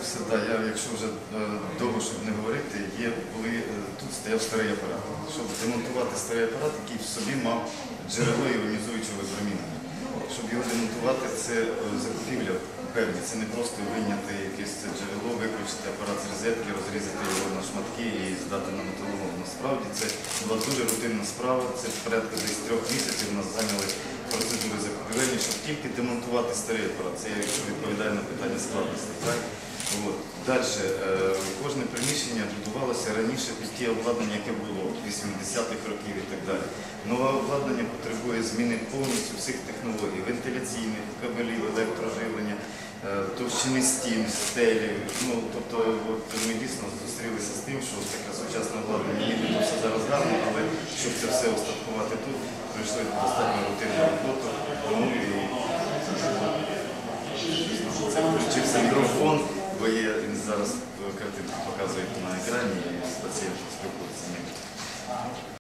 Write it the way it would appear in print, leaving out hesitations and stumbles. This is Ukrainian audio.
Все, да, якщо вже довго, щоб не говорити, тут стояв старий апарат. Щоб демонтувати старий апарат, який в собі мав джерело іонізуючого випромінення. Щоб його демонтувати, це закупівля певні. Це не просто вийняти якесь джерело, виключити апарат з розетки, розрізати його на шматки і здати на металолом. Насправді це була дуже рутинна справа, це порядка десь 3 місяців нас зайняли процедури закупівельні, щоб тільки демонтувати старий апарат. Це якщо відповідає на питання складності. Далі, кожне приміщення будувалося раніше під ті обладнання, яке було 80-х років і так далі. Нове обладнання потребує зміни повністю всіх технологій, вентиляційних, кабелів, електроживлення, товщини стін, стелі. Тобто ми дійсно зустрілися з тим, що таке сучасне обладнання, нібито все зараз гарно, але щоб це все остаткувати тут, пройшли достатньо рутинну роботу. Це включився мікрофон. Він зараз картинку показує на екрані, і з пацієнтом спілкується.